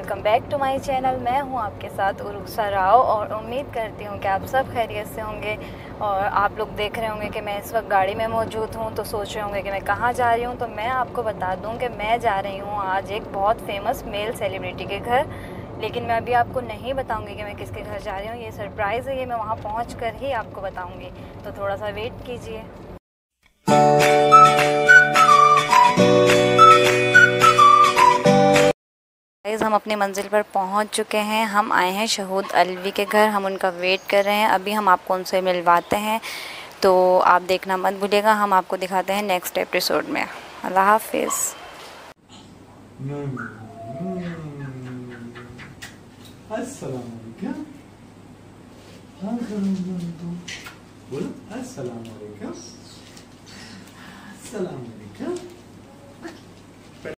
Welcome back to my channel. मैं हूं आपके साथ उरुसा राव और उम्मीद करती हूं कि आप सब खैरियत से होंगे। और आप लोग देख रहे होंगे कि मैं इस वक्त गाड़ी में मौजूद हूं, तो सोच रहे होंगे कि मैं कहां जा रही हूं। तो मैं आपको बता दूं कि मैं जा रही हूं आज एक बहुत फेमस मेल सेलिब्रिटी के घर। लेकिन मैं अभी आपको नहीं बताऊंगी कि मैं किसके घर जा रही हूँ, ये सरप्राइज़ है, ये मैं वहाँ पहुँच कर ही आपको बताऊँगी। तो थोड़ा सा वेट कीजिए। गाइस, हम अपनी मंजिल पर पहुंच चुके हैं। हम आए हैं शहूद अलवी के घर, हम उनका वेट कर रहे हैं। अभी हम आपको उनसे मिलवाते हैं, तो आप देखना मत भूलिएगा। हम आपको दिखाते हैं नेक्स्ट एपिसोड में। अल्लाह हाफिज़। अस्सलाम वालेकुम। बोलो अस्सलाम वालेकुम। अस्सलाम वालेकुम।